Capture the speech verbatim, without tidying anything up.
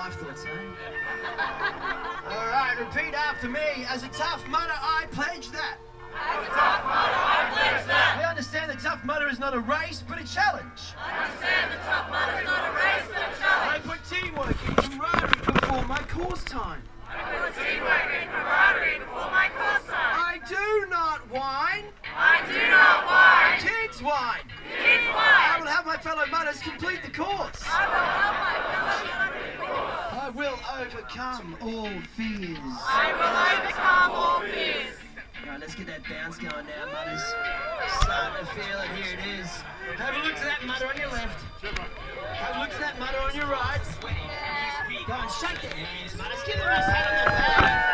I thought so. All right, repeat after me. As a tough mudder, I pledge that. As a tough mudder, I pledge that. We understand the tough mudder is not a race, but a challenge. I understand the tough mudder is not a race, but a challenge. I put teamwork and camaraderie before my course time. I put teamwork and camaraderie before my course time. I do not whine. I do not whine. Kids whine. Kids I whine. will have my fellow mudders complete the course. I will help my fellow mudders in the course. I will overcome all fears. I will overcome all fears. All right, let's get that bounce going now, mudders. Starting to feel it. Here it is. Have a look to that mudder on your left. Have a look to that mudder on your right. Go and shake their hands, mudders. Give them a pat on the back.